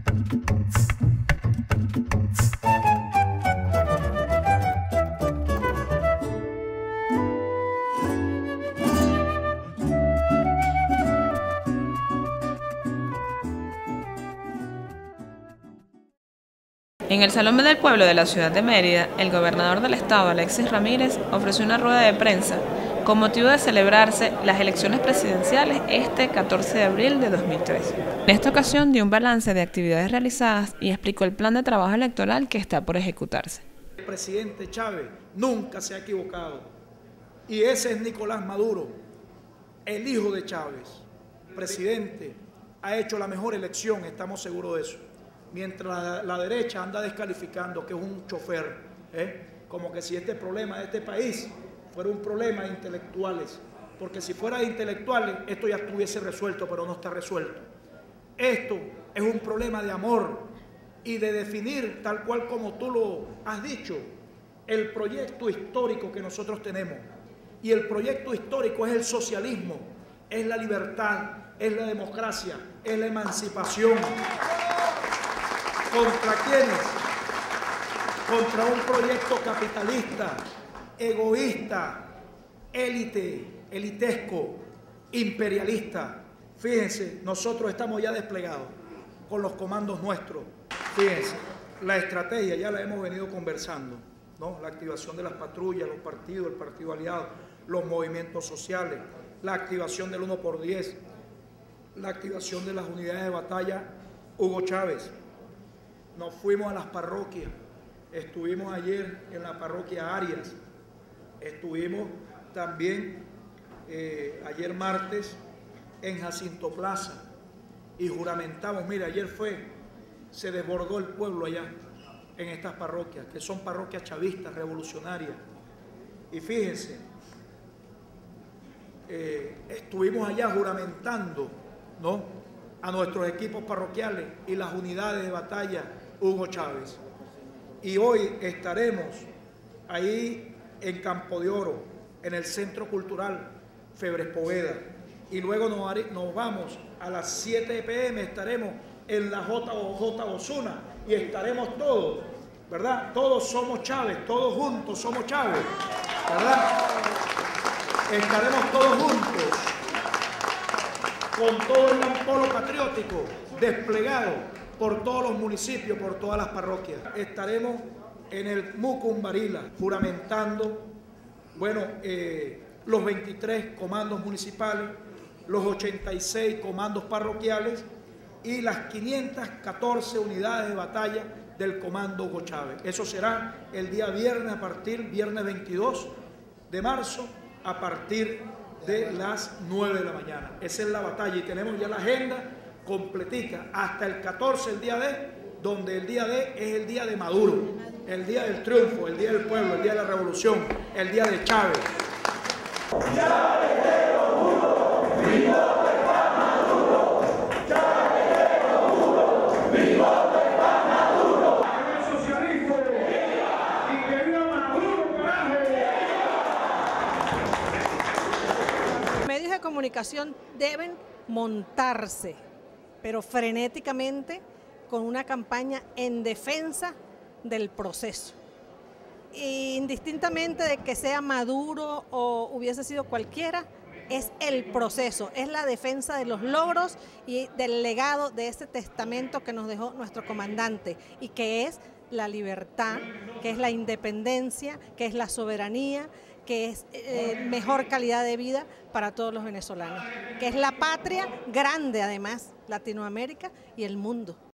En el Salón del Pueblo de la ciudad de Mérida, el gobernador del estado, Alexis Ramírez, ofreció una rueda de prensa con motivo de celebrarse las elecciones presidenciales este 14 de abril de 2013. En esta ocasión dio un balance de actividades realizadas y explicó el plan de trabajo electoral que está por ejecutarse. El presidente Chávez nunca se ha equivocado y ese es Nicolás Maduro, el hijo de Chávez. El presidente ha hecho la mejor elección, estamos seguros de eso. Mientras la derecha anda descalificando que es un chofer, como que si este problema de este país fuera un problema de intelectuales, porque si fuera de intelectuales esto ya estuviese resuelto, pero no está resuelto. Esto es un problema de amor y de definir, tal cual como tú lo has dicho, el proyecto histórico que nosotros tenemos. Y el proyecto histórico es el socialismo, es la libertad, es la democracia, es la emancipación. ¿Contra quiénes? Contra un proyecto capitalista, egoísta, elitesco, imperialista. Fíjense, nosotros estamos ya desplegados con los comandos nuestros. Fíjense, la estrategia ya la hemos venido conversando, ¿no? La activación de las patrullas, los partidos, el partido aliado, los movimientos sociales, la activación del 1×10, la activación de las unidades de batalla Hugo Chávez. Nos fuimos a las parroquias, estuvimos ayer en la parroquia Arias, estuvimos también ayer martes en Jacinto Plaza y juramentamos, mira, ayer se desbordó el pueblo allá en estas parroquias, que son parroquias chavistas, revolucionarias. Y fíjense, estuvimos allá juramentando, ¿no?, a nuestros equipos parroquiales y las unidades de batalla Hugo Chávez. Y hoy estaremos ahí en Campo de Oro, en el Centro Cultural Febres Poveda. Y luego nos vamos a las 7 p.m. estaremos en la JJ Osuna y estaremos todos, ¿verdad? Todos somos Chávez, todos juntos somos Chávez, ¿verdad? Estaremos todos juntos con todo el polo patriótico desplegado por todos los municipios, por todas las parroquias. Estaremos en el Mucumbarila juramentando, bueno, los 23 comandos municipales, los 86 comandos parroquiales y las 514 unidades de batalla del comando Hugo Chávez. Eso será el día viernes, viernes 22 de marzo, a partir de las 9 de la mañana. Esa es la batalla y tenemos ya la agenda completica hasta el 14, el día D, donde el día D es el día de Maduro, el día del triunfo, el día del pueblo, el día de la revolución, el día de Chávez. Medios de comunicación deben montarse, pero frenéticamente, con una campaña en defensa del proceso. Indistintamente de que sea Maduro o hubiese sido cualquiera, es el proceso, es la defensa de los logros y del legado de este testamento que nos dejó nuestro comandante y que es la libertad, que es la independencia, que es la soberanía, que es mejor calidad de vida para todos los venezolanos, que es la patria grande además, Latinoamérica y el mundo.